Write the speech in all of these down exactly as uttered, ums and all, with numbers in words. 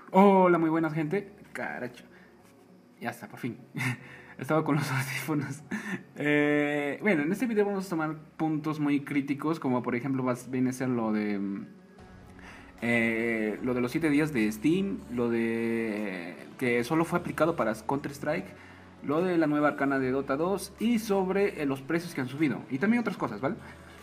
Hola, muy buenas gente. Caracho. Ya está, por fin. Estaba con los audífonos. Eh, bueno, en este video vamos a tomar puntos muy críticos, como por ejemplo va- viene a ser lo de mm, eh, lo de los siete días de Steam, lo de que solo fue aplicado para Counter Strike, lo de la nueva arcana de Dota dos y sobre eh, los precios que han subido y también otras cosas, ¿vale?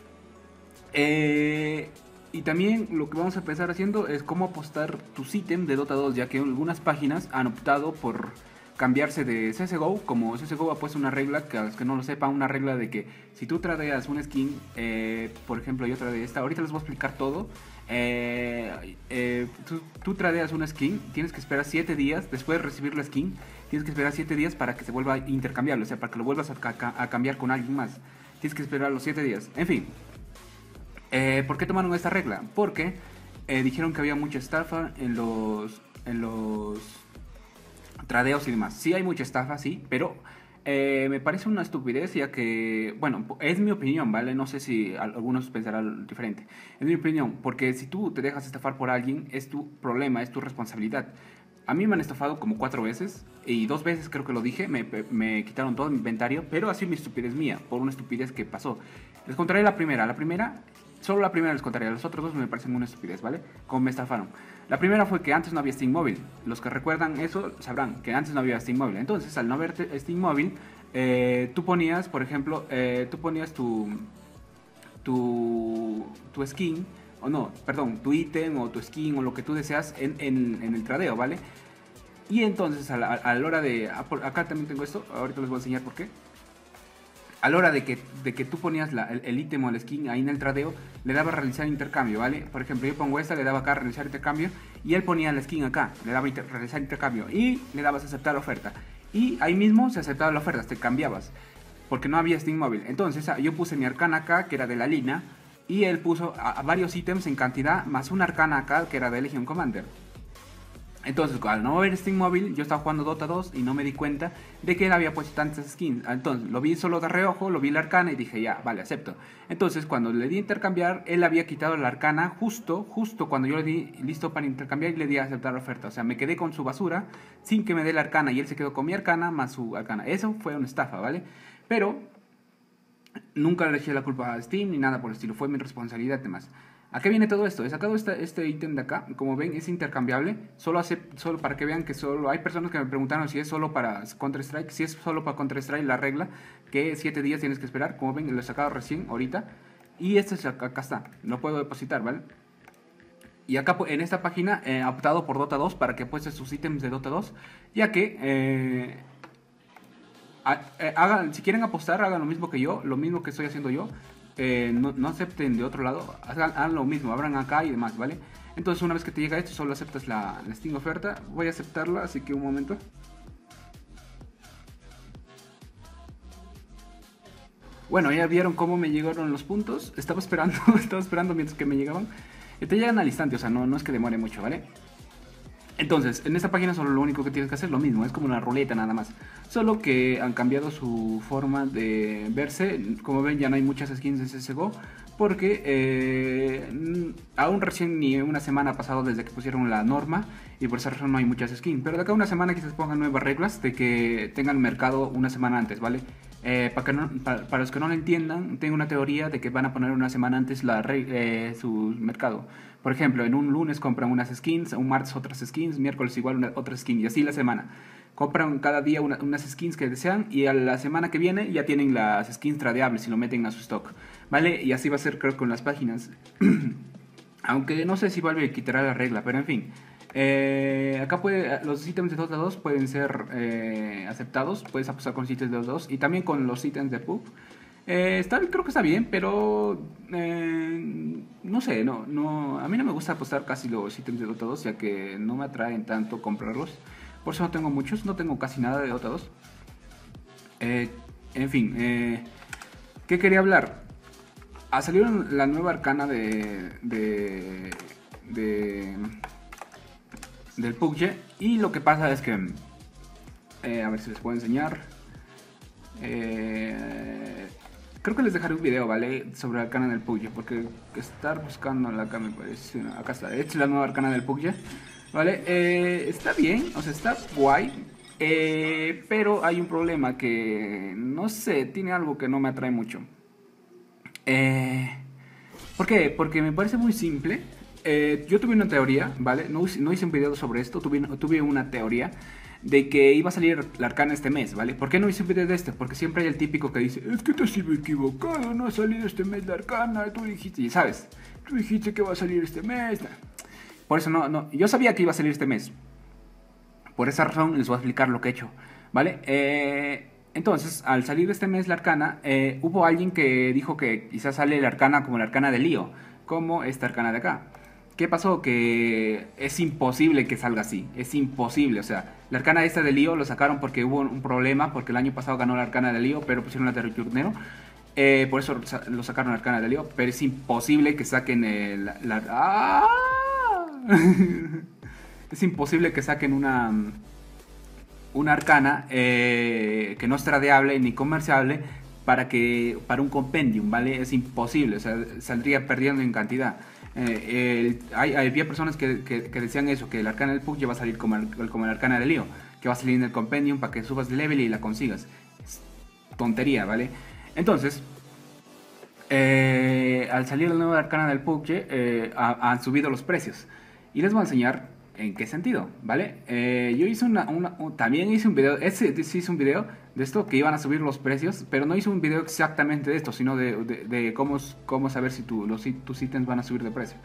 Eh, y también lo que vamos a empezar haciendo es cómo apostar tus ítems de Dota dos, ya que algunas páginas han optado por cambiarse de C S G O, como C S G O ha puesto una regla, que a los que no lo sepan, una regla de que si tú tradeas una skin, eh, por ejemplo yo tradeé esta, ahorita les voy a explicar todo, eh, eh, tú, tú tradeas una skin, tienes que esperar siete días, después de recibir la skin, tienes que esperar siete días para que se vuelva intercambiable, o sea, para que lo vuelvas a, ca- a cambiar con alguien más, tienes que esperar los siete días, en fin. Eh, ¿Por qué tomaron esta regla? Porque eh, dijeron que había mucha estafa en los, en los tradeos y demás. Sí hay mucha estafa, sí, pero eh, me parece una estupidez ya que, bueno, es mi opinión, ¿vale? No sé si algunos pensarán diferente. Es mi opinión, porque si tú te dejas estafar por alguien, es tu problema, es tu responsabilidad. A mí me han estafado como cuatro veces y dos veces creo que lo dije, me, me quitaron todo mi inventario, pero ha sido mi estupidez mía, por una estupidez que pasó. Les contaré la primera. La primera, solo la primera les contaré, los otros dos me parecen una estupidez, ¿vale? Como me estafaron. La primera fue que antes no había Steam móvil. Los que recuerdan eso sabrán que antes no había Steam móvil. Entonces, al no haber Steam móvil, eh, tú ponías, por ejemplo, eh, tú ponías tu, tu, tu skin, o no, perdón, tu ítem o tu skin o lo que tú deseas en, en, en el tradeo, ¿vale? Y entonces a la, a la hora de... Acá también tengo esto, ahorita les voy a enseñar por qué. A la hora de que, de que tú ponías la, el ítem o el skin ahí en el tradeo, le daba a realizar intercambio, ¿vale? Por ejemplo, yo pongo esta, le daba acá a realizar intercambio, y él ponía la skin acá, le daba a realizar intercambio, y le dabas a aceptar la oferta. Y ahí mismo se aceptaba la oferta, te cambiabas, porque no había Steam móvil. Entonces yo puse mi arcana acá, que era de la Lina, y él puso a, a varios ítems en cantidad, más una arcana acá, que era de Legion Commander. Entonces, al no haber Steam móvil, yo estaba jugando Dota dos y no me di cuenta de que él había puesto tantas skins. Entonces, lo vi solo de reojo, lo vi la arcana y dije, ya, vale, acepto. Entonces, cuando le di a intercambiar, él había quitado la arcana justo, justo cuando yo le di listo para intercambiar y le di a aceptar la oferta. O sea, me quedé con su basura sin que me dé la arcana y él se quedó con mi arcana más su arcana. Eso fue una estafa, ¿vale? Pero nunca le eché la culpa a Steam ni nada por el estilo, fue mi responsabilidad además. ¿A qué viene todo esto? He sacado este, este ítem de acá, como ven es intercambiable, solo, hace, solo para que vean que solo hay personas que me preguntaron si es solo para Counter Strike, si es solo para Counter Strike la regla, que siete días tienes que esperar, como ven lo he sacado recién, ahorita, y este es acá, acá está, lo puedo depositar, ¿vale? Y acá en esta página he eh, optado por Dota dos para que apuestes sus ítems de Dota dos, ya que eh, hagan, si quieren apostar, hagan lo mismo que yo, lo mismo que estoy haciendo yo. Eh, no, no acepten de otro lado, hagan, hagan, lo mismo, abran acá y demás, ¿vale? Entonces, una vez que te llega esto, solo aceptas la, la Steam oferta. Voy a aceptarla, así que un momento. Bueno, ya vieron cómo me llegaron los puntos. Estaba esperando, estaba esperando mientras que me llegaban. Y te llegan al instante, o sea, no, no es que demore mucho, ¿vale? Entonces, en esta página solo lo único que tienes que hacer es lo mismo, es como una ruleta nada más. Solo que han cambiado su forma de verse. Como ven, ya no hay muchas skins de C S G O. Porque eh, aún recién ni una semana ha pasado desde que pusieron la norma. Y por esa razón no hay muchas skins. Pero de acá a una semana quizás pongan nuevas reglas de que tengan mercado una semana antes, ¿vale? Eh, para, que no, para, para los que no lo entiendan, tengo una teoría de que van a poner una semana antes la, eh, su mercado. Por ejemplo, en un lunes compran unas skins, un martes otras skins, miércoles igual una, otra skin y así la semana. Compran cada día una, unas skins que desean y a la semana que viene ya tienen las skins tradeables y lo meten a su stock, ¿vale? Y así va a ser creo con las páginas. Aunque no sé si Valve quitará la regla, pero en fin. Eh, acá puede, los ítems de Dota dos pueden ser eh, aceptados, puedes apostar con ítems de Dota dos y también con los ítems de P U B. Eh, está, creo que está bien, pero eh, no sé, no, no, a mí no me gusta apostar casi los ítems de Dota dos, ya que no me atraen tanto comprarlos. Por eso no tengo muchos, no tengo casi nada de Dota dos. Eh, en fin, eh, ¿qué quería hablar? Ha salido la nueva arcana de, de, de del P U B G y lo que pasa es que, eh, a ver si les puedo enseñar. Eh, Creo que les dejaré un video, ¿vale? Sobre la arcana del P U B G, porque estar buscando acá me parece... Acá está, esta es la nueva arcana del P U B G. ¿Vale? Eh, está bien, o sea, está guay. Eh, pero hay un problema que, no sé, tiene algo que no me atrae mucho. Eh, ¿Por qué? Porque me parece muy simple. Eh, yo tuve una teoría, ¿vale? No, hice- no hice un video sobre esto, tuve, tuve una teoría de que iba a salir la Arcana este mes, ¿vale? ¿Por qué no hice un video de este? Porque siempre hay el típico que dice, es que te has equivocado, no ha salido este mes la Arcana, tú dijiste, y sabes, tú dijiste que va a salir este mes. Por eso no, no, yo sabía que iba a salir este mes. Por esa razón les voy a explicar lo que he hecho, ¿vale? Eh, entonces, al salir este mes la Arcana, eh, hubo alguien que dijo que quizás sale la Arcana como la Arcana de Lío, como esta Arcana de acá. ¿Qué pasó? Que es imposible que salga así, es imposible, o sea, la Arcana esta de Lío lo sacaron porque hubo un problema, porque el año pasado ganó la Arcana de Lío, pero pusieron la de Returnero, eh, por eso lo sacaron la Arcana de Lío, pero es imposible que saquen el, la... ¡Ah! Es imposible que saquen una, una Arcana eh, que no es tradeable ni comerciable para, que, para un compendium, ¿vale? Es imposible, o sea, saldría perdiendo en cantidad. Eh, el, hay, había personas que, que, que decían eso, que el Arcana del P U B G va a salir como el, como el Arcana de Lío, que va a salir en el compendium para que subas de level y la consigas. Es tontería, ¿vale? Entonces, eh, al salir la nueva Arcana del P U B G, eh, ha, han subido los precios. Y les voy a enseñar en qué sentido, ¿vale? Eh, yo hice una, una un, también hice un video, ese sí hice un video de esto, que iban a subir los precios, pero no hice un video exactamente de esto, sino de, de, de cómo, cómo saber si tu, los, tus ítems van a subir de precio.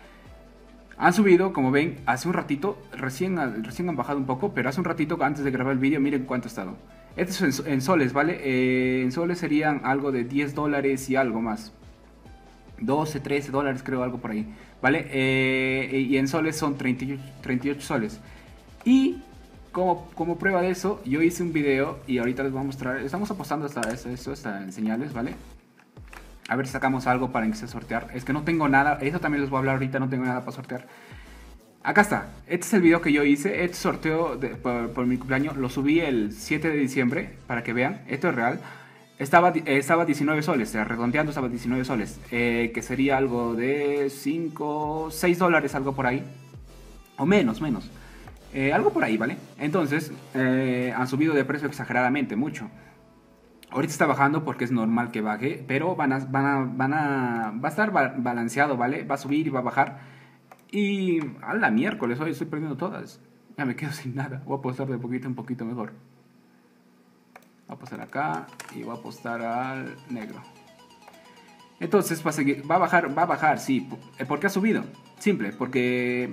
Han subido, como ven, hace un ratito, recién, recién han bajado un poco, pero hace un ratito antes de grabar el vídeo, miren cuánto ha estado. Esto es en, en soles, ¿vale? Eh, en soles serían algo de diez dólares y algo más. doce, trece dólares creo, algo por ahí, ¿vale? Eh, y en soles son treinta y ocho, treinta y ocho soles. Y como, como prueba de eso, yo hice un video y ahorita les voy a mostrar, estamos apostando hasta eso, eso hasta en señales, ¿vale? A ver si sacamos algo para empezar a sortear. Es que no tengo nada, eso también les voy a hablar ahorita, no tengo nada para sortear. Acá está, este es el video que yo hice, este sorteo de, por, por mi cumpleaños, lo subí el siete de diciembre, para que vean, esto es real. Estaba, eh, estaba diecinueve soles, eh, redondeando estaba diecinueve soles, eh, que sería algo de cinco, seis dólares, algo por ahí, o menos, menos, eh, algo por ahí, ¿vale? Entonces, eh, han subido de precio exageradamente, mucho. Ahorita está bajando porque es normal que baje, pero van a, van a, van a, va a estar ba balanceado, ¿vale? Va a subir y va a bajar. Y a la miércoles, hoy estoy perdiendo todas. Ya me quedo sin nada. Voy a apostar de poquito en poquito mejor. Voy a apostar acá y voy a apostar al negro. Entonces va a, seguir, va a bajar, va a bajar, sí. ¿Por qué ha subido? Simple, porque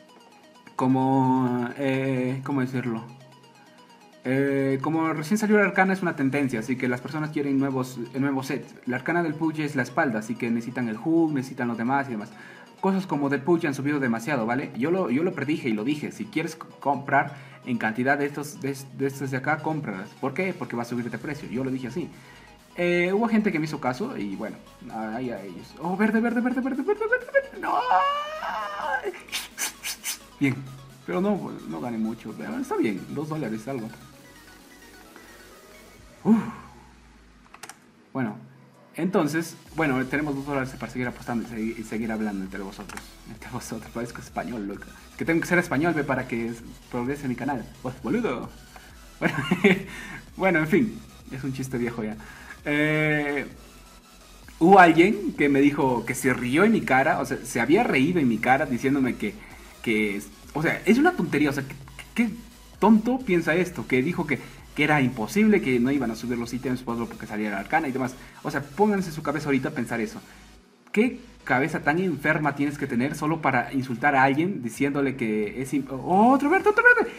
como, eh, ¿cómo decirlo? Eh, como recién salió la Arcana es una tendencia, así que las personas quieren nuevos, nuevos sets. La Arcana del P U B G es la espalda, así que necesitan el hook, necesitan los demás y demás. Cosas como del P U B G han subido demasiado, ¿vale? Yo lo, yo lo predije y lo dije, si quieres comprar en cantidad de estos, de, de estos de acá, cómpralas. ¿Por qué? Porque va a subir de precio, yo lo dije así. Eh, hubo gente que me hizo caso y bueno, ahí a ellos. Oh, verde, verde, verde, verde, verde, verde, verde. No. Bien, pero no, no gané mucho, pero está bien, dos dólares algo. Uf. Bueno, entonces, bueno, tenemos dos dólares para seguir apostando y seguir, y seguir hablando entre vosotros. Entre vosotros, parezco español, loco. Es que tengo que ser español, ve, para que progrese mi canal. Pues, boludo. Bueno, bueno, en fin, es un chiste viejo ya. Eh, hubo alguien que me dijo que se rió en mi cara, o sea, se había reído en mi cara diciéndome que, que o sea, es una tontería, o sea, ¿qué tonto piensa esto? Que dijo que que era imposible, que no iban a subir los ítems porque saliera la Arcana y demás. O sea, pónganse en su cabeza ahorita a pensar eso. ¿Qué cabeza tan enferma tienes que tener solo para insultar a alguien diciéndole que es... ¡Oh, otro verde, otro verde!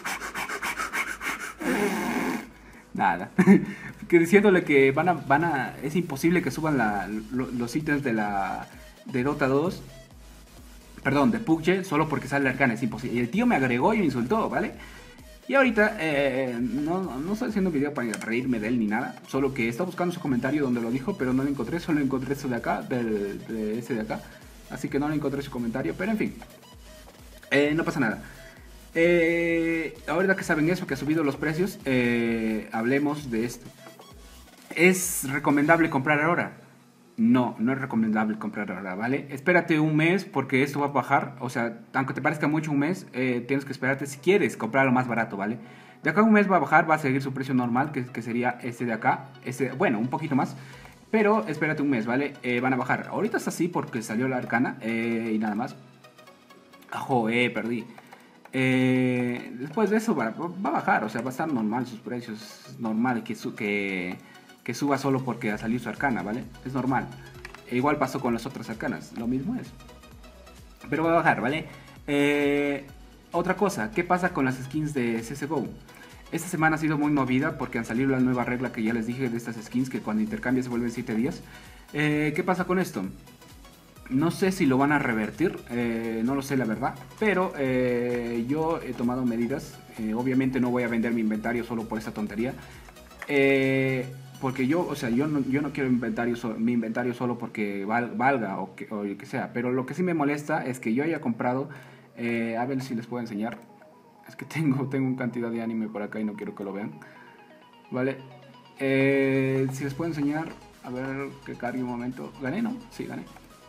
Nada. Que diciéndole que van a, van a... Es imposible que suban la, lo, los ítems de la... de Dota dos. Perdón, de P U B G solo porque sale la Arcana. Es imposible. Y el tío me agregó y me insultó, ¿vale? Y ahorita eh, no, no estoy haciendo un video para reírme de él ni nada, solo que está buscando su comentario donde lo dijo, pero no lo encontré, solo encontré eso de acá, del, de ese de acá, así que no lo encontré su comentario, pero en fin, eh, no pasa nada. Eh, ahorita que saben eso, que ha subido los precios, eh, hablemos de esto. ¿Es recomendable comprar ahora? no, no es recomendable comprar ahora, ¿vale? Espérate un mes porque esto va a bajar, o sea, aunque te parezca mucho un mes, eh, tienes que esperarte si quieres comprarlo más barato, ¿vale? De acá a un mes va a bajar, va a seguir su precio normal, que, que sería este de acá, este, bueno, un poquito más, pero espérate un mes, ¿vale? Eh, van a bajar. Ahorita está así porque salió la arcana eh, y nada más. Ajo, eh, perdí. Eh, después de eso va, va a bajar, o sea, va a estar normal sus precios, es normal que, su, que, que suba solo porque ha salido su arcana, ¿vale? Es normal. E igual pasó con las otras arcanas, lo mismo es. Pero va a bajar, ¿vale? Eh, otra cosa, ¿qué pasa con las skins de C S G O? Esta semana ha sido muy movida porque han salido la nueva regla que ya les dije de estas skins, que cuando intercambias se vuelven siete días. Eh, ¿Qué pasa con esto? No sé si lo van a revertir, eh, no lo sé la verdad, pero eh, yo he tomado medidas. Eh, obviamente no voy a vender mi inventario solo por esta tontería. Eh, porque yo, o sea, yo no, yo no quiero inventario so, mi inventario solo porque val, valga o que, o que sea. Pero lo que sí me molesta es que yo haya comprado, eh, a ver si les puedo enseñar. Es que tengo, tengo una cantidad de anime por acá y no quiero que lo vean. Vale. Eh, si les puedo enseñar, a ver que cargue un momento. ¿Gané, no? Sí, gané.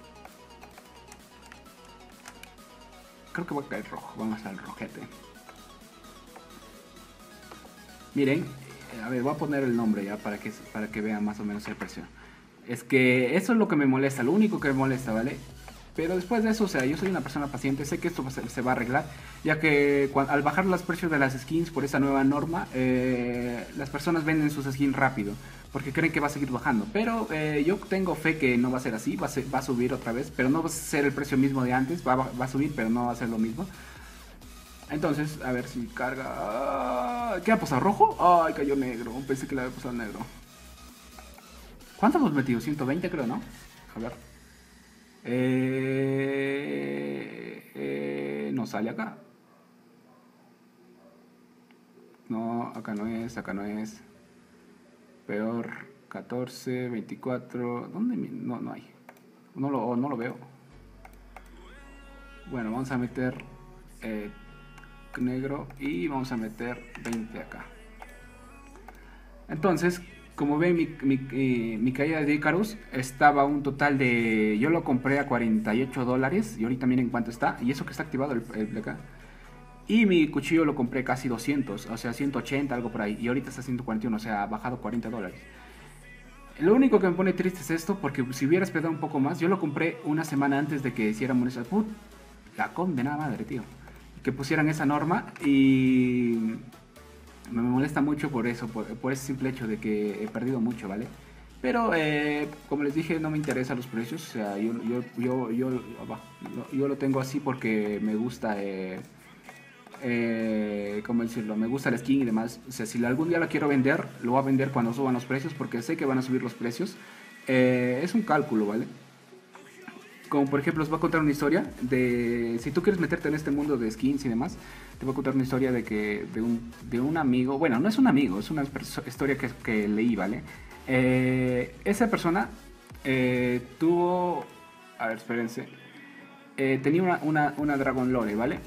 Creo que voy a caer rojo, vamos al rojete. Miren, a ver, voy a poner el nombre ya para que, para que vean más o menos el precio. Es que eso es lo que me molesta, lo único que me molesta, ¿vale? Pero después de eso, o sea, yo soy una persona paciente, sé que esto se va a arreglar, ya que cuando, al bajar los precios de las skins por esa nueva norma, eh, las personas venden sus skins rápido, porque creen que va a seguir bajando. Pero eh, yo tengo fe que no va a ser así, va a, ser, va a subir otra vez, pero no va a ser el precio mismo de antes, va, va a subir, pero no va a ser lo mismo. Entonces, a ver si carga... ¿Qué ha pasado? ¿Rojo? Ay, cayó negro, pensé que le había pasado negro. ¿Cuánto hemos metido? ciento veinte creo, ¿no? A ver. Eh, eh, no sale acá. No, acá no es, acá no es. Peor, catorce, veinticuatro. ¿Dónde? No, no hay. No lo, no lo veo. Bueno, vamos a meter eh, negro y vamos a meter veinte acá. Entonces, como ven, mi, mi, eh, mi caída de Icarus estaba un total de... Yo lo compré a cuarenta y ocho dólares y ahorita miren cuánto está. Y eso que está activado el, el de acá. Y mi cuchillo lo compré casi doscientos, o sea, ciento ochenta, algo por ahí. Y ahorita está ciento cuarenta y uno, o sea, ha bajado cuarenta dólares. Lo único que me pone triste es esto, porque si hubiera esperado un poco más, yo lo compré una semana antes de que hiciéramos esa... Put, la condenada madre, tío. Que pusieran esa norma y... Me molesta mucho por eso, por, por ese simple hecho de que he perdido mucho, ¿vale? Pero, eh, como les dije, no me interesan los precios. O sea, yo, yo, yo, yo, yo, yo lo tengo así porque me gusta... Eh, Eh, ¿cómo decirlo? Me gusta la skin y demás. O sea, si algún día la quiero vender, lo voy a vender cuando suban los precios, porque sé que van a subir los precios. Eh, es un cálculo, ¿vale? Como por ejemplo, os voy a contar una historia de... Si tú quieres meterte en este mundo de skins y demás, te voy a contar una historia de que de un, de un amigo... Bueno, no es un amigo, es una historia que, que leí, ¿vale? Eh, esa persona eh, tuvo... A ver, espérense. Eh, tenía una, una, una Dragon Lore, ¿vale?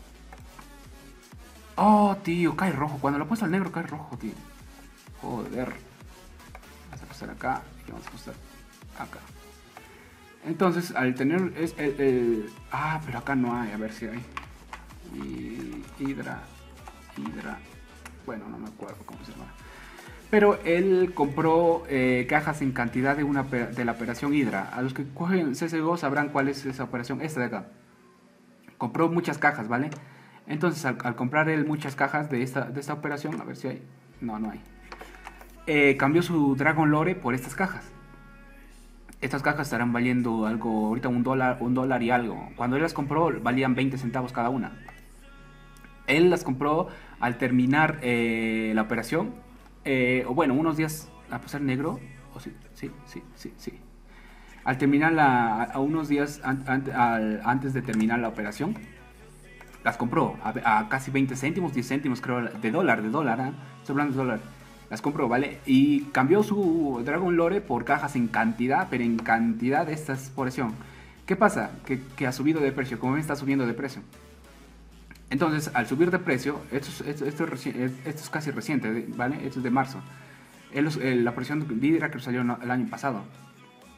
Oh, tío, cae rojo. Cuando lo puesto al negro cae rojo, tío. Joder. Vamos a pasar acá y vamos a pasar acá. Entonces, al tener... Es el, el... Ah, pero acá no hay. A ver si hay. Y... Hidra. Hidra. Bueno, no me acuerdo cómo se llama. Pero él compró eh, cajas en cantidad de, una, de la operación Hidra. A los que cogen C S G O sabrán cuál es esa operación. Esta de acá. Compró muchas cajas, ¿vale? Entonces, al, al comprar él muchas cajas de esta, de esta operación, a ver si hay... No, no hay. Eh, cambió su Dragon Lore por estas cajas. Estas cajas estarán valiendo algo, ahorita un dólar, un dólar y algo. Cuando él las compró, valían veinte centavos cada una. Él las compró al terminar eh, la operación. Eh, o bueno, unos días a pasar negro. Oh, sí, sí, sí, sí, sí. Al terminar la, a unos días an, an, al, antes de terminar la operación, las compró a, a casi veinte céntimos, diez céntimos creo, de dólar, de dólar, ¿eh? Estoy hablando de dólar. Las compró, ¿vale? Y cambió su Dragon Lore por cajas en cantidad, pero en cantidad de esta exploración. ¿Qué pasa? Que, que ha subido de precio, como ven está subiendo de precio. Entonces, al subir de precio, esto es, esto, esto, es, esto es casi reciente, ¿vale? Esto es de marzo. El, el, la operación de Hydra que salió el año pasado.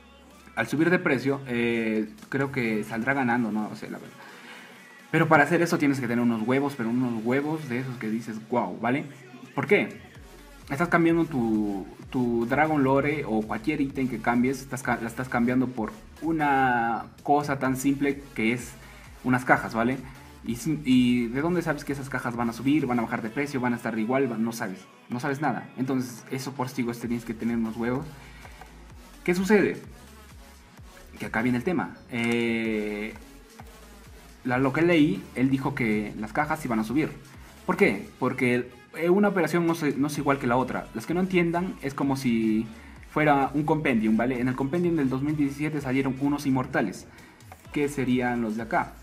al subir de precio, eh, creo que saldrá ganando, no sé, la verdad. Pero para hacer eso tienes que tener unos huevos, pero unos huevos de esos que dices, wow, ¿vale? ¿Por qué? Estás cambiando tu, tu Dragon Lore o cualquier ítem que cambies, estás, la estás cambiando por una cosa tan simple que es unas cajas, ¿vale? Y, y ¿de dónde sabes que esas cajas van a subir, van a bajar de precio, van a estar igual? No sabes, no sabes nada. Entonces, eso por sí tienes que tener unos huevos. ¿Qué sucede? Que acá viene el tema. Eh, la, lo que leí, él dijo que las cajas iban a subir. ¿Por qué? Porque una operación no, se, no es igual que la otra. Los que no entiendan, es como si fuera un compendium, ¿vale? En el compendium del dos mil diecisiete salieron unos inmortales, que serían los de acá.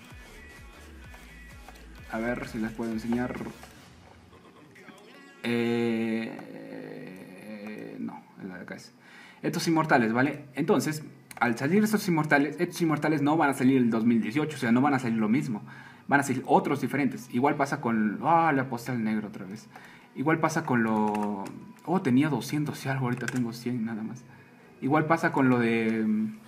A ver si les puedo enseñar. Eh, no, la de acá es. Estos inmortales, ¿vale? Entonces, al salir estos inmortales, estos inmortales no van a salir el dos mil dieciocho, o sea, no van a salir lo mismo. Van a salir otros diferentes. Igual pasa con... Ah, la postal negro otra vez. Igual pasa con lo... Oh, tenía doscientos y algo, ahorita tengo cien nada más. Igual pasa con lo de...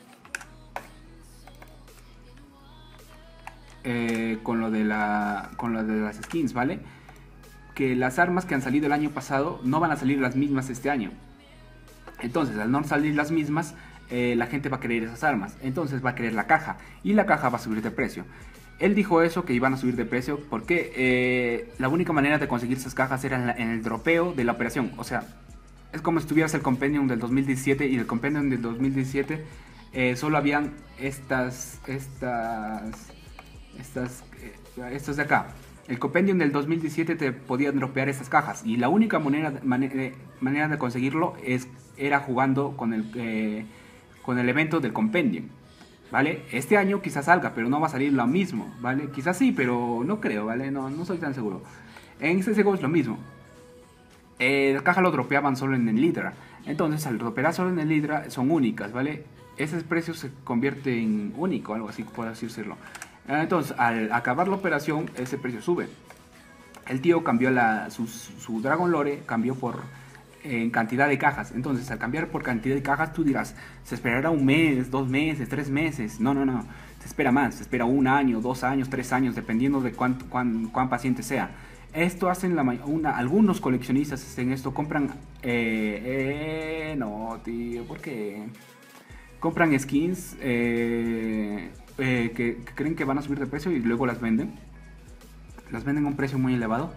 Eh, con lo de la... Con lo de las skins, ¿vale? Que las armas que han salido el año pasado no van a salir las mismas este año. Entonces, al no salir las mismas, eh, la gente va a querer esas armas. Entonces va a querer la caja. Y la caja va a subir de precio. Él dijo eso, que iban a subir de precio, porque eh, la única manera de conseguir esas cajas era en, la, en el dropeo de la operación. O sea, es como si tuvieras el compendium del dos mil diecisiete y el compendium del dos mil diecisiete eh, solo habían estas, estas, estas, eh, estos de acá. El compendium del dos mil diecisiete te podía dropear estas cajas y la única manera, manera, manera de conseguirlo es, era jugando con el, eh, con el evento del compendium. ¿Vale? Este año quizás salga, pero no va a salir lo mismo, ¿vale? Quizás sí, pero no creo, ¿vale? No, no soy tan seguro. En este juego es lo mismo. Eh, la caja lo dropeaban solo en el Lidra. Entonces, al dropear solo en el Lidra, son únicas, ¿vale? Ese precio se convierte en único, algo así, por así decirlo. Entonces, al acabar la operación, ese precio sube. El tío cambió la, su, su Dragon Lore, cambió por... en cantidad de cajas. Entonces, al cambiar por cantidad de cajas, tú dirás, se esperará un mes, dos meses, tres meses. No, no, no. Se espera más. Se espera un año, dos años, tres años, dependiendo de cuán, cuán, cuán paciente sea. Esto hacen la, una, algunos coleccionistas en esto. Compran... Eh, eh, no, tío, ¿por qué? Compran skins eh, eh, que, que creen que van a subir de precio y luego las venden. Las venden a un precio muy elevado.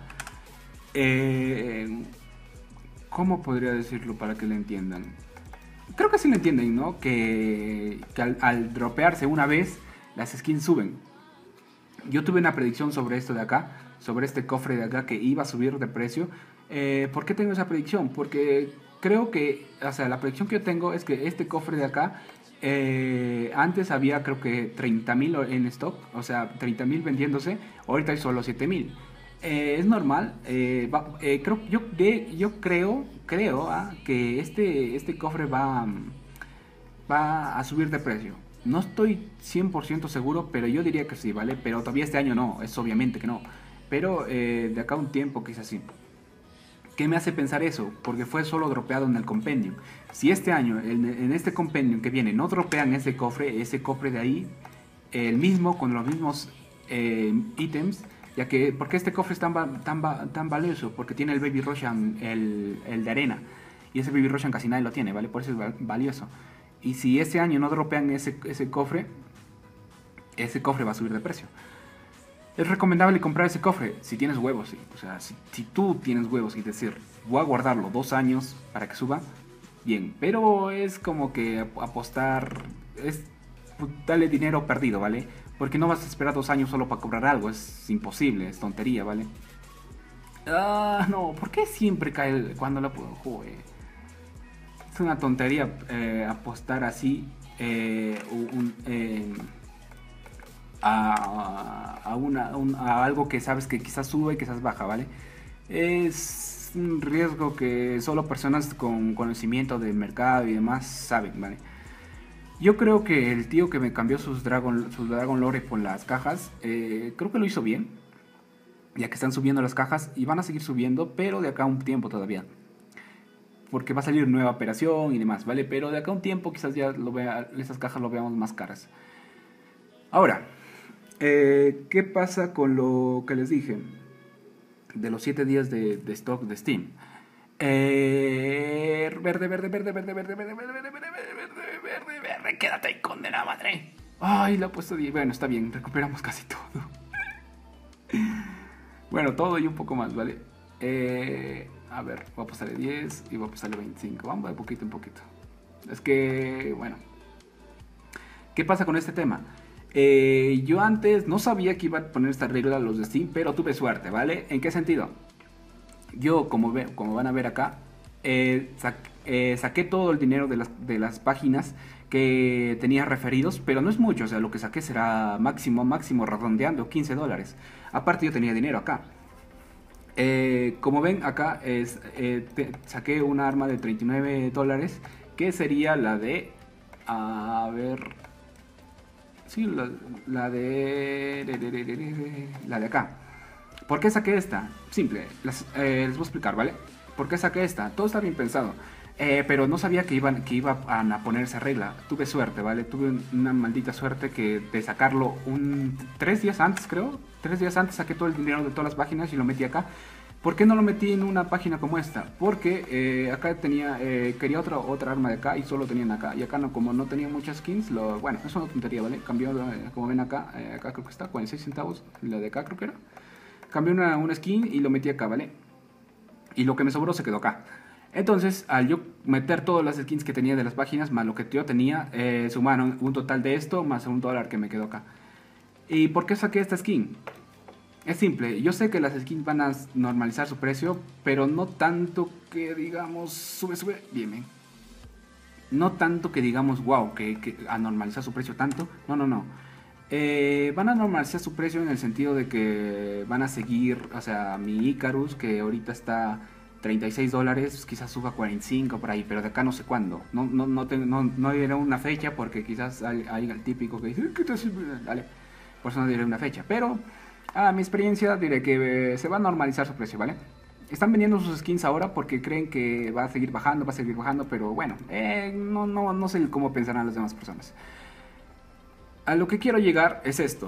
Eh... ¿Cómo podría decirlo para que lo entiendan? Creo que sí lo entienden, ¿no? Que, que al, al dropearse una vez, las skins suben. Yo tuve una predicción sobre esto de acá, sobre este cofre de acá que iba a subir de precio. Eh, ¿Por qué tengo esa predicción? Porque creo que, o sea, la predicción que yo tengo es que este cofre de acá, eh, antes había creo que treinta mil en stock, o sea, treinta mil vendiéndose, ahorita hay solo siete mil. Eh, es normal, eh, va, eh, creo, yo, de, yo creo, creo ah, que este, este cofre va, va a subir de precio. No estoy cien por ciento seguro, pero yo diría que sí, ¿vale? Pero todavía este año no, es obviamente que no. Pero eh, de acá a un tiempo quizás sí. ¿Qué me hace pensar eso? Porque fue solo dropeado en el compendium. Si este año, en, en este compendium que viene, no dropean ese cofre, ese cofre de ahí, el mismo, con los mismos eh, ítems, ya que, ¿por qué este cofre es tan, tan, tan valioso? Porque tiene el Baby Roshan, el, el de arena. Y ese Baby Roshan casi nadie lo tiene, ¿vale? Por eso es valioso. Y si este año no dropean ese, ese cofre, ese cofre va a subir de precio. Es recomendable comprar ese cofre si tienes huevos, ¿sí? O sea, si, si tú tienes huevos y decir, voy a guardarlo dos años para que suba, bien. Pero es como que apostar, es darle dinero perdido, ¿vale? Porque no vas a esperar dos años solo para cobrar algo. Es imposible, es tontería, ¿vale? Ah, no, ¿por qué siempre cae el, cuando la puedo? Joder. Es una tontería eh, apostar así eh, un, eh, a, a, una, un, a algo que sabes que quizás sube y quizás baja, ¿vale? Es un riesgo que solo personas con conocimiento del mercado y demás saben, ¿vale? Yo creo que el tío que me cambió sus Dragon, sus Dragon Lore por las cajas, eh, creo que lo hizo bien. Ya que están subiendo las cajas y van a seguir subiendo, pero de acá a un tiempo todavía. porque va a salir nueva operación y demás, ¿vale? Pero de acá a un tiempo quizás ya lo vea, esas cajas lo veamos más caras. Ahora, eh, ¿qué pasa con lo que les dije? De los siete días de, de stock de Steam. Eh, verde, verde, verde, verde, verde, verde, verde, verde, verde, verde, verde, verde, quédate ahí, condena madre. Ay, lo he puesto diez. Bueno, está bien, recuperamos casi todo. Bueno, todo y un poco más, ¿vale? Eh, a ver, voy a pasarle diez y voy a pasarle veinticinco. Vamos de poquito en poquito. Es que, bueno. ¿Qué pasa con este tema? Eh, yo antes no sabía que iba a poner esta regla a los de Steam, pero tuve suerte, ¿vale? ¿En qué sentido? Yo, como, ve, como van a ver acá, eh, sa eh, saqué todo el dinero de las, de las páginas que tenía referidos, pero no es mucho, o sea, lo que saqué será máximo, máximo redondeando quince dólares. Aparte yo tenía dinero acá. Eh, como ven acá, es, eh, te, saqué una arma de treinta y nueve dólares, que sería la de... A ver... Sí, la, la de... La de acá. ¿Por qué saqué esta? Simple, las, eh, les voy a explicar, ¿vale? ¿Por qué saqué esta? Todo está bien pensado. Eh, pero no sabía que iban que iba a poner esa regla. Tuve suerte, ¿vale? Tuve una maldita suerte que de sacarlo un tres días antes, creo. Tres días antes saqué todo el dinero de todas las páginas y lo metí acá. ¿Por qué no lo metí en una página como esta? Porque eh, acá tenía, eh, quería otra, otra arma de acá y solo tenían acá. Y acá no, como no tenía muchas skins, lo, bueno, es una tontería, ¿vale? Cambió, eh, como ven acá, eh, acá creo que está, cuarenta y seis centavos, la de acá creo que era. Cambié una, una skin y lo metí acá, ¿vale? Y lo que me sobró se quedó acá. Entonces, al yo meter todas las skins que tenía de las páginas, más lo que yo tenía, eh, sumaron un total de esto, más un dólar que me quedó acá. ¿Y por qué saqué esta skin? Es simple, yo sé que las skins van a normalizar su precio, pero no tanto que digamos, sube, sube, bien, bien. No tanto que digamos, wow, que, que a normalizar su precio tanto, no, no, no. Eh, van a normalizar su precio en el sentido de que van a seguir, o sea, mi Icarus, que ahorita está treinta y seis dólares, quizás suba a cuarenta y cinco por ahí, pero de acá no sé cuándo. No, no, no, te, no, no diré una fecha porque quizás hay, hay el típico que dice, ¿qué te hace? Dale, por eso no diré una fecha, pero a mi experiencia diré que eh, se va a normalizar su precio, ¿vale? Están vendiendo sus skins ahora porque creen que va a seguir bajando, va a seguir bajando, pero bueno, eh, no, no, no sé cómo pensarán las demás personas. A lo que quiero llegar es esto.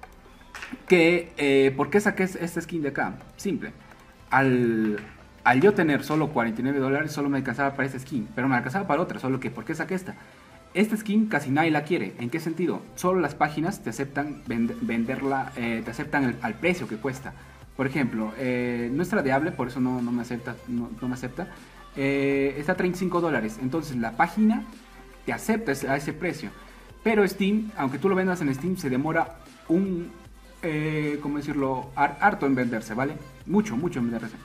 Que, eh, ¿por qué saqué esta skin de acá? Simple. Al, al yo tener solo cuarenta y nueve dólares, solo me alcanzaba para esta skin. Pero me alcanzaba para otra, solo que, ¿por qué saqué esta? Esta skin casi nadie la quiere. ¿En qué sentido? Solo las páginas te aceptan vend venderla, eh, te aceptan el, al precio que cuesta. Por ejemplo, eh, no es tradeable, por eso no, no me acepta. No, no me acepta. Eh, está a treinta y cinco dólares. Entonces la página te acepta a ese precio. Pero Steam, aunque tú lo vendas en Steam, se demora un, eh, ¿cómo decirlo? Harto en venderse, ¿vale? Mucho, mucho en venderse.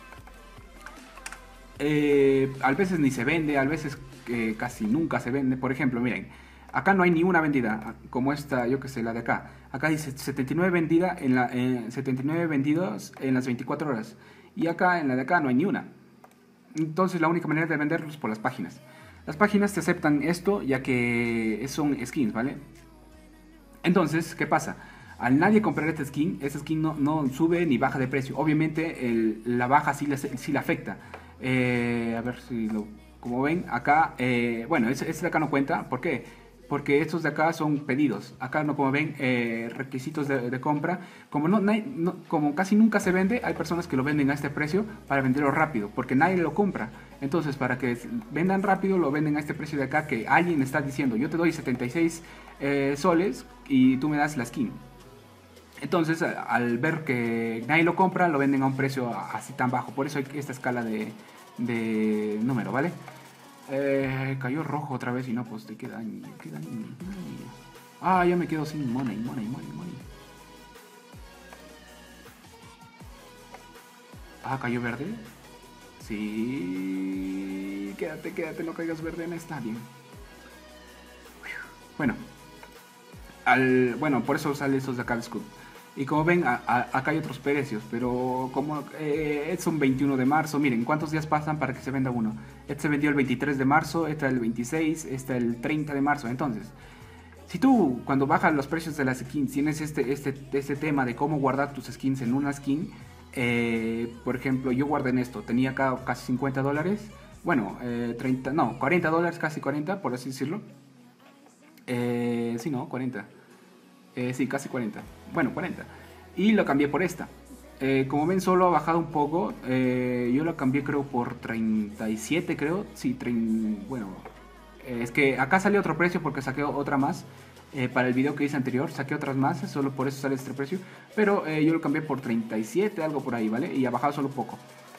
Eh, a veces ni se vende, a veces eh, casi nunca se vende. Por ejemplo, miren, acá no hay ni una vendida, como esta, yo que sé, la de acá. Acá dice setenta y nueve vendida en la, eh, setenta y nueve vendidos en las veinticuatro horas. Y acá, en la de acá, no hay ni una. Entonces la única manera de venderlos es por las páginas. Las páginas te aceptan esto ya que son skins, ¿vale? Entonces, ¿qué pasa? Al nadie comprar esta skin, esta skin no, no sube ni baja de precio. Obviamente el, la baja sí le, sí le afecta. Eh, a ver si lo... Como ven, acá... Eh, bueno, este, este de acá no cuenta. ¿Por qué? Porque estos de acá son pedidos. Acá no, como ven, eh, requisitos de, de compra. Como, no, no, como casi nunca se vende, hay personas que lo venden a este precio para venderlo rápido, porque nadie lo compra. Entonces, para que vendan rápido, lo venden a este precio de acá, que alguien está diciendo, yo te doy setenta y seis eh, soles y tú me das la skin. Entonces, al ver que nadie lo compra, lo venden a un precio así tan bajo. Por eso hay esta escala de, de número, ¿vale? Eh, cayó rojo otra vez y no, pues te queda daño, qué daño, qué daño. Ah, ya me quedo sin money, money, money, money. Ah, cayó verde. Sí, quédate, quédate, no caigas verde en esta, bien. Bueno, al, bueno, por eso sale estos de acá de Scoop. Y como ven, a, a, acá hay otros precios, pero como eh, es un veintiuno de marzo, miren, ¿cuántos días pasan para que se venda uno? Este se vendió el veintitrés de marzo, este el veintiséis, este el treinta de marzo. Entonces, si tú cuando bajan los precios de las skins tienes este, este, este tema de cómo guardar tus skins en una skin, eh, por ejemplo, yo guardé en esto, tenía acá casi cincuenta dólares, Bueno, eh, treinta, no, cuarenta dólares, casi cuarenta, por así decirlo. Eh, sí, no, cuarenta. Eh, sí, casi cuarenta. Bueno, cuarenta. Y lo cambié por esta. Eh, como ven, solo ha bajado un poco. Eh, yo lo cambié creo por treinta y siete, creo. Sí, treinta, bueno. Eh, es que acá salió otro precio porque saqué otra más. Eh, para el video que hice anterior, saqué otras más. Solo por eso sale este precio. Pero eh, yo lo cambié por treinta y siete, algo por ahí, ¿vale? Y ha bajado solo poco.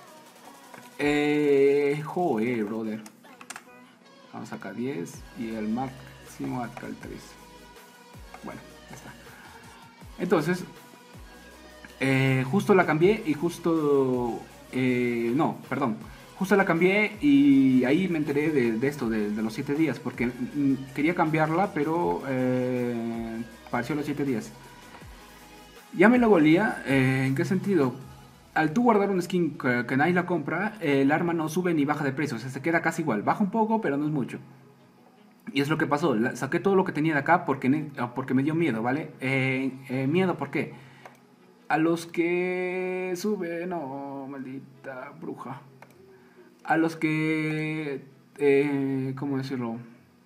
Eh, joder, brother. Vamos acá diez. Y el máximo acá el tres. Bueno, ya está. Entonces, eh, justo la cambié y justo... Eh, no, perdón. Justo la cambié y ahí me enteré de, de esto, de, de los siete días. Porque mm, quería cambiarla, pero eh, pareció los siete días. Ya me lo volía. Eh, ¿En qué sentido? Al tú guardar un skin que, que nadie la compra, eh, el arma no sube ni baja de precio. O sea, se queda casi igual. Baja un poco, pero no es mucho. Y es lo que pasó, la, saqué todo lo que tenía de acá porque, porque me dio miedo, ¿vale? Eh, eh, miedo, ¿por qué? A los que suben, no, maldita bruja. A los que, eh, ¿cómo decirlo?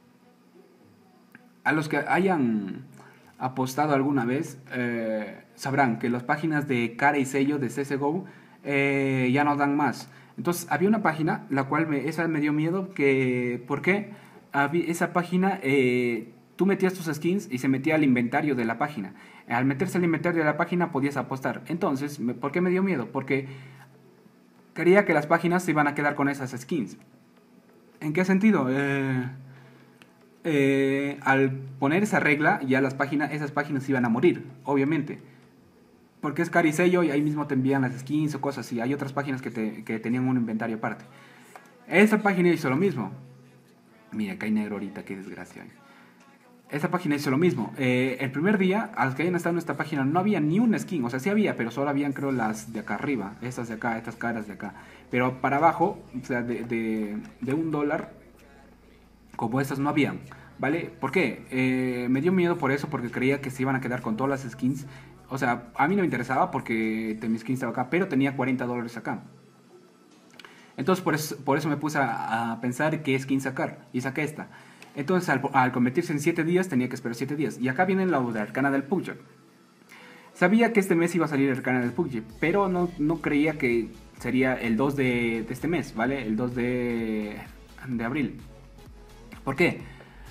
A los que hayan apostado alguna vez, eh, sabrán que las páginas de cara y sello de C S G O eh, ya no dan más. Entonces, había una página, la cual me, esa me dio miedo, que, ¿por qué? Esa página, eh, tú metías tus skins y se metía al inventario de la página. Al meterse al inventario de la página podías apostar. Entonces, ¿por qué me dio miedo? Porque creía que las páginas se iban a quedar con esas skins. ¿En qué sentido? Eh, eh, al poner esa regla, ya las páginas, esas páginas iban a morir, obviamente. Porque es caricello y ahí mismo te envían las skins o cosas así. Hay otras páginas que, te, que tenían un inventario aparte. Esa página hizo lo mismo. Mira, acá hay negro ahorita, qué desgracia. Esta página hizo lo mismo. Eh, el primer día, a los que hayan estado en esta página, no había ni un skin. O sea, sí había, pero solo habían, creo, las de acá arriba. Estas de acá, estas caras de acá. Pero para abajo, o sea, de, de, de un dólar, como estas no habían. ¿Vale? ¿Por qué? Eh, me dio miedo por eso, porque creía que se iban a quedar con todas las skins. O sea, a mí no me interesaba porque mi skin estaba acá, pero tenía cuarenta dólares acá. Entonces por eso, por eso me puse a, a pensar qué skin sacar. Y saqué esta. Entonces al, al convertirse en siete días tenía que esperar siete días. Y acá viene la de Arcana del P U B G. Sabía que este mes iba a salir Arcana del P U B G. Pero no, no creía que sería el dos de, de este mes, ¿vale? El dos de, de abril. ¿Por qué?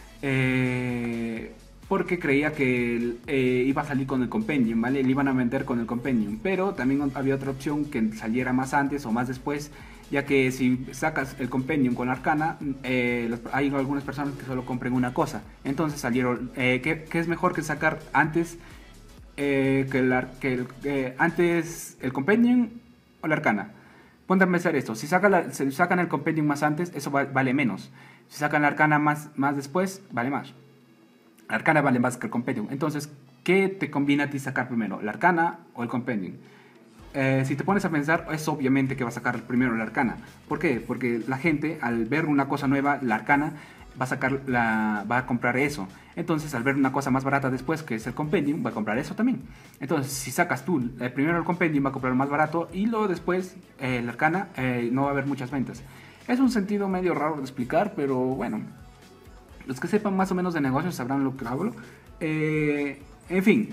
Eh, porque creía que eh, iba a salir con el Compendium, ¿vale? Le iban a vender con el Compendium. Pero también había otra opción que saliera más antes o más después, ya que si sacas el Compendium con Arcana, eh, hay algunas personas que solo compren una cosa. Entonces salieron, eh, ¿qué, ¿qué es mejor que sacar antes eh, que, el, que el, eh, antes el Compendium o la Arcana? Ponte a pensar esto, si, saca la, si sacan el Compendium más antes, eso va, vale menos. Si sacan la Arcana más, más después, vale más. La Arcana vale más que el Compendium. Entonces, ¿qué te conviene a ti sacar primero? ¿La Arcana o el Compendium? Eh, si te pones a pensar, es obviamente que va a sacar primero la Arcana. ¿Por qué? Porque la gente, al ver una cosa nueva, la Arcana, va a sacar la, va a comprar eso. Entonces, al ver una cosa más barata después, que es el Compendium, va a comprar eso también. Entonces, si sacas tú eh, primero el Compendium, va a comprar más barato, y luego después eh, la Arcana, eh, no va a haber muchas ventas. Es un sentido medio raro de explicar, pero bueno, los que sepan más o menos de negocios sabrán lo que hablo. Eh, en fin.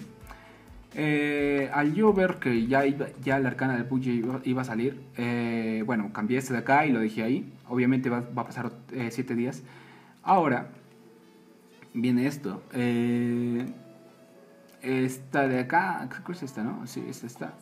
Eh, al yo ver que ya, iba, ya la Arcana del P U B G iba, iba a salir, eh, bueno, cambié este de acá y lo dejé ahí. Obviamente va, va a pasar siete eh, días. Ahora viene esto. Eh, esta de acá, creo que es esta, ¿no? Sí, esta está.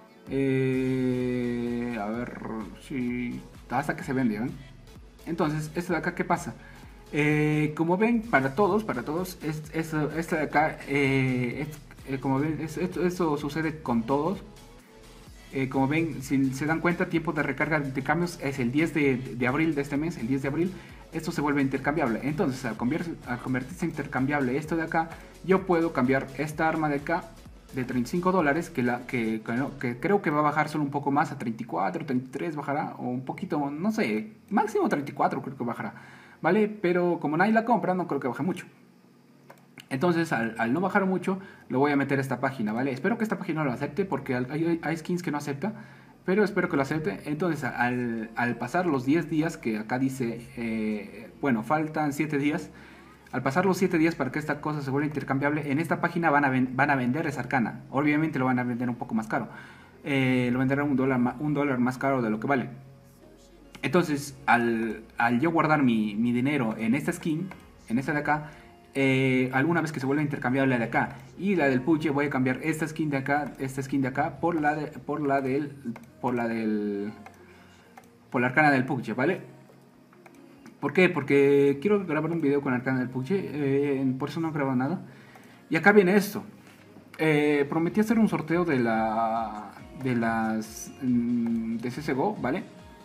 Eh, a ver, sí, hasta que se vende, ¿ven? Entonces, esta de acá, ¿qué pasa? Eh, como ven, para todos, para todos, es, es, esta de acá, eh, es, Eh, como ven, es, esto, esto sucede con todos. Eh, como ven, si se dan cuenta, tiempo de recarga de intercambios es el diez de, de abril de este mes, el diez de abril. Esto se vuelve intercambiable. Entonces, al, convertir, al convertirse en intercambiable esto de acá, yo puedo cambiar esta arma de acá de treinta y cinco dólares, que, la, que, que, no, que creo que va a bajar solo un poco más a treinta y cuatro, treinta y tres bajará, o un poquito, no sé, máximo treinta y cuatro creo que bajará, ¿vale? Pero como nadie la compra, no creo que baje mucho. Entonces, al, al no bajar mucho, lo voy a meter a esta página, ¿vale? Espero que esta página lo acepte porque hay, hay skins que no acepta. pero espero que lo acepte. Entonces, al, al pasar los diez días, que acá dice, eh, bueno, faltan siete días. Al pasar los siete días para que esta cosa se vuelva intercambiable, en esta página van a, ven, van a vender esa arcana. Obviamente lo van a vender un poco más caro. Eh, lo venderán un dólar, un dólar más caro de lo que vale. Entonces, al, al yo guardar mi, mi dinero en esta skin, en esta de acá, eh, alguna vez que se vuelva intercambiable de acá y la del Puche, voy a cambiar esta skin de acá, esta skin de acá por la de, por la del, por la del, por la arcana del Puche, ¿vale? ¿Por qué? Porque quiero grabar un video con la arcana del Puche, eh, por eso no he grabado nada. Y acá viene esto. Eh, prometí hacer un sorteo de la, de las, mm, de C S G O, ¿vale?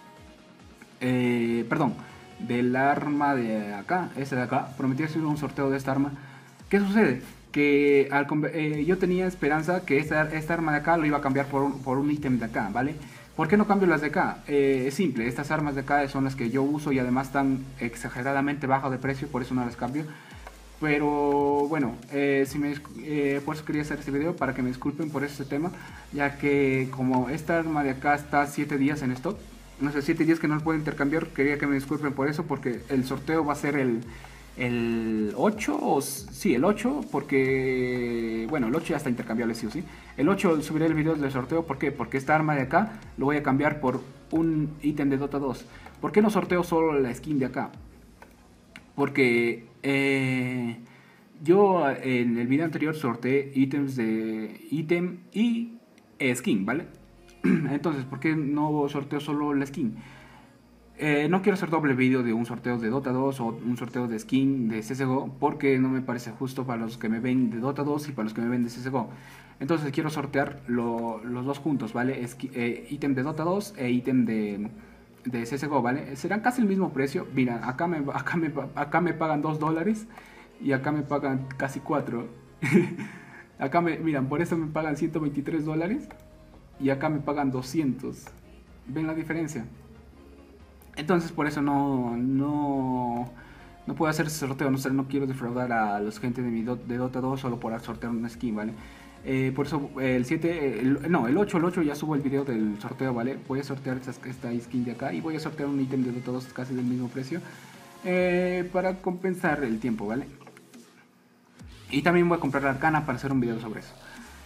Eh, perdón, del arma de acá, esa de acá. Prometí hacer un sorteo de esta arma. ¿Qué sucede? Que al, eh, yo tenía esperanza que esta, esta arma de acá lo iba a cambiar por un, por un ítem de acá, ¿vale? ¿Por qué no cambio las de acá? Eh, es simple, estas armas de acá son las que yo uso y además están exageradamente bajo de precio, por eso no las cambio. Pero bueno, eh, si me, eh, por eso quería hacer este video, para que me disculpen por este tema, ya que como esta arma de acá está siete días en stock, no sé, siete días que no lo puedo intercambiar, quería que me disculpen por eso, porque el sorteo va a ser el, el ocho, o sí, el ocho, porque, bueno, el ocho ya está intercambiable sí o sí. El ocho subiré el video del sorteo, ¿por qué? Porque esta arma de acá lo voy a cambiar por un ítem de Dota dos. ¿Por qué no sorteo solo la skin de acá? Porque eh, yo en el video anterior sorteé ítems de ítem y skin, ¿vale? Entonces, ¿por qué no sorteo solo la skin? Eh, no quiero hacer doble video de un sorteo de Dota dos o un sorteo de skin de C S G O, porque no me parece justo para los que me ven de Dota dos y para los que me ven de C S G O. Entonces quiero sortear lo, los dos juntos, ¿vale? Esqui, eh, ítem de Dota dos e ítem de, de C S G O, ¿vale? Serán casi el mismo precio. Mira, acá me, acá me, acá me pagan dos dólares y acá me pagan casi cuatro. Acá me, miran, por eso me pagan ciento veintitrés dólares y acá me pagan doscientos. ¿Ven la diferencia? Entonces por eso no, no, no puedo hacer ese sorteo, no, sé, no quiero defraudar a los gente de, mi do, de Dota dos solo por sortear una skin, ¿vale? Eh, por eso eh, el siete, el, no, el ocho, el ocho ya subo el video del sorteo, ¿vale? Voy a sortear esta, esta skin de acá y voy a sortear un ítem de Dota dos casi del mismo precio, eh, para compensar el tiempo, ¿vale? Y también voy a comprar la arcana para hacer un video sobre eso.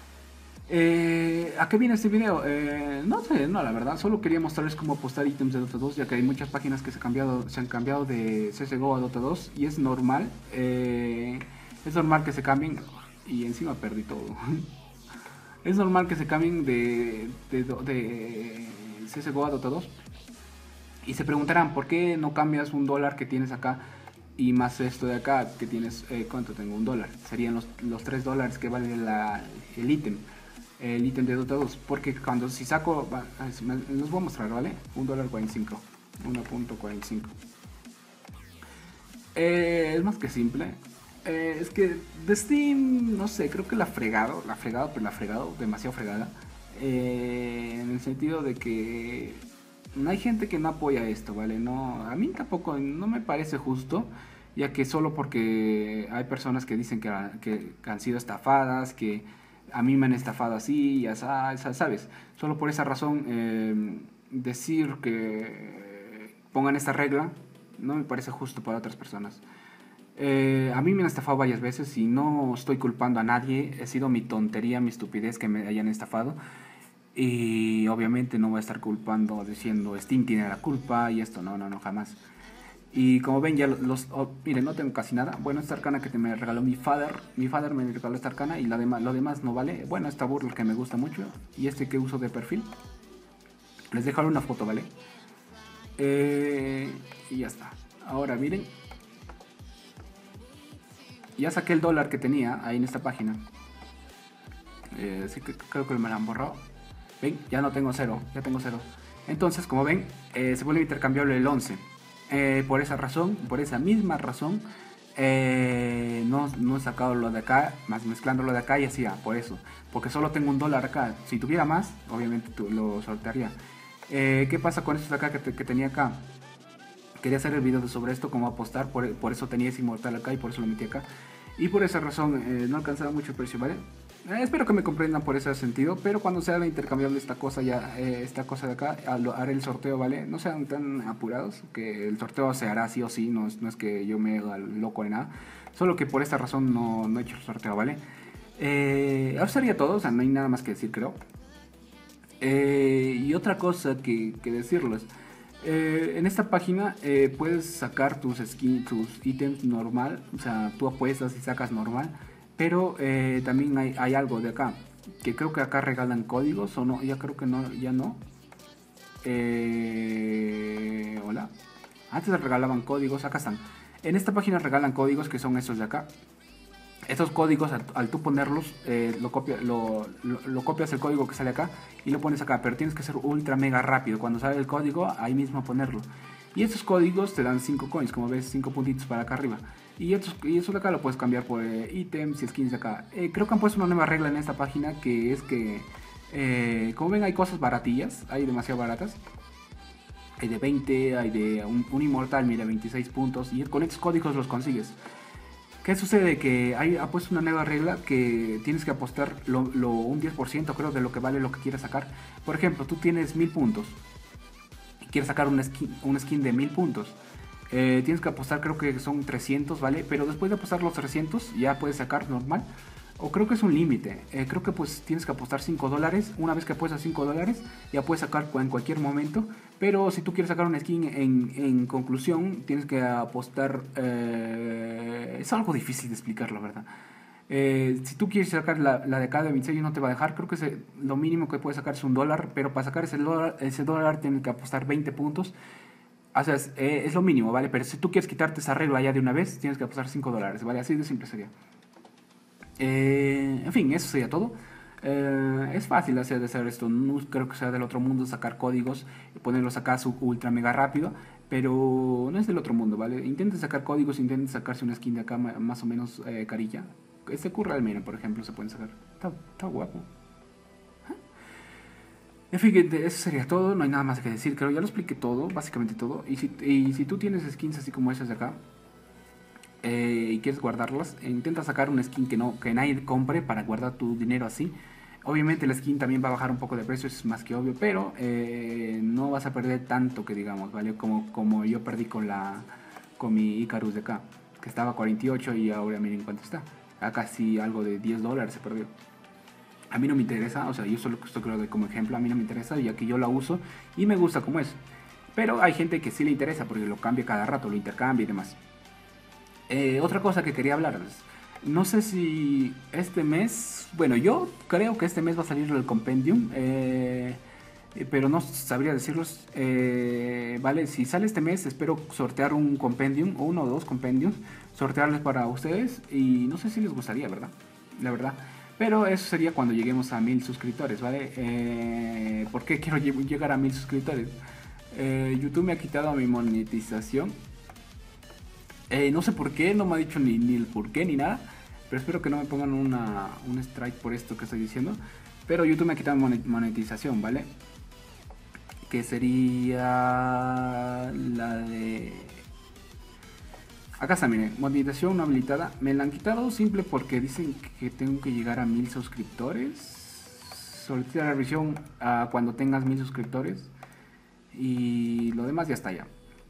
Eh, ¿A qué viene este video? Eh, no sé, no, la verdad, solo quería mostrarles cómo apostar ítems de Dota dos, ya que hay muchas páginas que se, cambiado, se han cambiado de C S G O a Dota dos y es normal, eh, es normal que se cambien, y encima perdí todo. Es normal que se cambien de, de, de C S G O a Dota dos y se preguntarán, ¿por qué no cambias un dólar que tienes acá y más esto de acá que tienes? Eh, ¿Cuánto tengo? Un dólar, serían los, los tres dólares que vale la, el ítem. El ítem de Dota dos, porque cuando si saco, los voy a mostrar, ¿vale? un dólar cuarenta y cinco, uno punto cuarenta y cinco. Eh, es más que simple. Eh, es que de Steam, no sé, creo que la fregado, la fregado, pero la fregado, demasiado fregada. Eh, en el sentido de que no hay gente que no apoya esto, ¿vale? No, a mí tampoco, no me parece justo, ya que solo porque hay personas que dicen que, que, que han sido estafadas, que a mí me han estafado así, ya sabes. Solo por esa razón, eh, decir que pongan esta regla no me parece justo para otras personas. Eh, a mí me han estafado varias veces y no estoy culpando a nadie. Ha sido mi tontería, mi estupidez que me hayan estafado. Y obviamente no voy a estar culpando diciendo Steam tiene la culpa y esto. No, no, no, jamás. Y como ven ya los... Oh, miren, no tengo casi nada. Bueno, esta arcana que te me regaló mi father. Mi father me regaló esta arcana y la demás, lo demás no vale. Bueno, esta burla que me gusta mucho. Y este que uso de perfil. Les dejaré una foto, ¿vale? Eh, y ya está. Ahora miren. Ya saqué el dólar que tenía ahí en esta página. Eh, así que creo que me la han borrado. Ven, ya no tengo cero. Ya tengo cero. Entonces, como ven, eh, se vuelve intercambiable el once. Eh, por esa razón, por esa misma razón, eh, no, no he sacado lo de acá, más mezclando lo de acá y así, ah, por eso, porque solo tengo un dólar acá. Si tuviera más, obviamente lo sortearía. Eh, ¿Qué pasa con estos de acá que, te, que tenía acá? Quería hacer el video sobre esto, cómo apostar, por, por eso tenía ese inmortal acá y por eso lo metí acá. Y por esa razón eh, no alcanzaba mucho el precio, ¿vale? Eh, espero que me comprendan por ese sentido, pero cuando sea intercambiable esta cosa ya, eh, esta cosa de acá, haré el sorteo, ¿vale? No sean tan apurados, que el sorteo se hará sí o sí, no es, no es que yo me haga loco ni nada, solo que por esta razón no, no he hecho el sorteo, ¿vale? Eh, eso sería todo, o sea, no hay nada más que decir, creo. Eh, y otra cosa que, que decirles, eh, en esta página eh, puedes sacar tus skins, tus ítems normal, o sea, tú apuestas y sacas normal. Pero eh, también hay, hay algo de acá, que creo que acá regalan códigos o no, ya creo que no, ya no. Eh, hola. Antes regalaban códigos, acá están. En esta página regalan códigos que son estos de acá. Estos códigos, al, al tú ponerlos, eh, lo, copia, lo, lo, lo copias el código que sale acá y lo pones acá. Pero tienes que ser ultra mega rápido. Cuando sale el código, ahí mismo ponerlo. Y estos códigos te dan cinco coins, como ves, cinco puntitos para acá arriba. Y, estos, y eso de acá lo puedes cambiar por eh, ítems y skins de acá. Eh, creo que han puesto una nueva regla en esta página, que es que, eh, como ven, hay cosas baratillas, hay demasiado baratas. Hay de veinte, hay de un, un inmortal, mira, veintiséis puntos, y con estos códigos los consigues. ¿Qué sucede? Que hay, ha puesto una nueva regla que tienes que apostar lo, lo, un diez por ciento, creo, de lo que vale lo que quieras sacar. Por ejemplo, tú tienes mil puntos y quieres sacar una skin, una skin de mil puntos. Eh, tienes que apostar, creo que son trescientos, ¿vale? Pero después de apostar los trescientos ya puedes sacar normal. O creo que es un límite. Eh, creo que pues tienes que apostar cinco dólares. Una vez que apuestas cinco dólares ya puedes sacar en cualquier momento. Pero si tú quieres sacar una skin en, en conclusión, tienes que apostar... Eh, es algo difícil de explicar, la verdad. Eh, si tú quieres sacar la, la de acá de veintiséis no te va a dejar. Creo que es, lo mínimo que puedes sacar es un dólar. Pero para sacar ese dólar, ese dólar tienes que apostar veinte puntos. O sea, es, eh, es lo mínimo, ¿vale? Pero si tú quieres quitarte esa regla ya de una vez, tienes que apostar cinco dólares, ¿vale? Así de simple sería. Eh, en fin, eso sería todo. Eh, es fácil hacer, de hacer esto. No creo que sea del otro mundo sacar códigos y ponerlos acá su ultra mega rápido. Pero no es del otro mundo, ¿vale? Intenten sacar códigos, intenten sacarse una skin de acá más o menos eh, carilla. Este Curral Mena, por ejemplo, se pueden sacar. Está, está guapo. En fin, eso sería todo, no hay nada más que decir, creo, ya lo expliqué todo, básicamente todo. Y si, y si tú tienes skins así como esas de acá, eh, y quieres guardarlas, intenta sacar una skin que no que nadie compre para guardar tu dinero así. Obviamente la skin también va a bajar un poco de precio, es más que obvio, pero eh, no vas a perder tanto que digamos, ¿vale? Como, como yo perdí con, la, con mi Icarus de acá, que estaba a cuarenta y ocho y ahora miren cuánto está. A casi algo de diez dólares se perdió. A mí no me interesa, o sea, yo solo esto creo de como ejemplo, a mí no me interesa, ya que yo la uso y me gusta como es. Pero hay gente que sí le interesa porque lo cambia cada rato, lo intercambia y demás. Eh, otra cosa que quería hablarles. No sé si este mes, bueno, yo creo que este mes va a salir el compendium, eh, pero no sabría decirlos. Eh, vale, si sale este mes, espero sortear un compendium, o uno o dos compendiums, sortearles para ustedes y no sé si les gustaría, ¿verdad? La verdad. Pero eso sería cuando lleguemos a mil suscriptores, ¿vale? Eh, ¿Por qué quiero llegar a mil suscriptores? Eh, YouTube me ha quitado mi monetización. Eh, no sé por qué, no me ha dicho ni, ni el por qué ni nada. Pero espero que no me pongan una, un strike por esto que estoy diciendo. Pero YouTube me ha quitado monetización, ¿vale? Que sería la de... Acá está, miren, monetización no habilitada. Me la han quitado simple porque dicen que tengo que llegar a mil suscriptores. Solicita la revisión uh, cuando tengas mil suscriptores. Y lo demás ya está ya.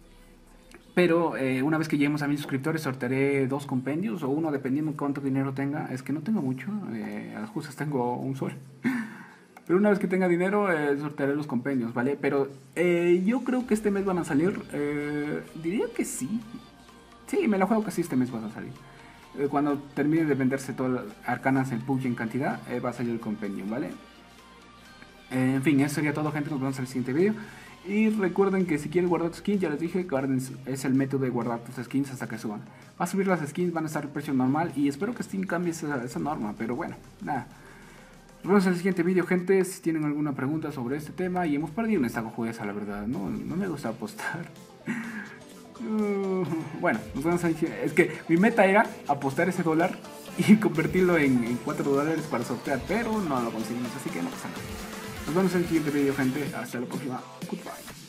Pero eh, una vez que lleguemos a mil suscriptores sortearé dos compendios o uno dependiendo de cuánto dinero tenga. Es que no tengo mucho, eh, a las justas tengo un sol. Pero una vez que tenga dinero eh, sortearé los compendios, ¿vale? Pero eh, yo creo que este mes van a salir, eh, diría que sí. Sí, me la juego que sí este mes van a salir. Eh, cuando termine de venderse todas las arcanas en P U B G en cantidad, eh, va a salir el compendio, ¿vale? Eh, en fin, eso sería todo, gente. Nos vemos en el siguiente video. Y recuerden que si quieren guardar tus skins, ya les dije, guarden, es el método de guardar tus skins hasta que suban. Va a subir las skins, van a estar al precio normal y espero que Steam cambie esa, esa norma, pero bueno, nada. Nos vemos en el siguiente video, gente. Si tienen alguna pregunta sobre este tema, y hemos perdido en esta jueza, la verdad, no, no me gusta apostar. Uh, bueno, nos vemos ahí. Es que mi meta era apostar ese dólar y convertirlo en, en cuatro dólares para sortear, pero no lo conseguimos, así que no pasa nada. Nos vemos en el siguiente video, gente. Hasta la próxima. Goodbye.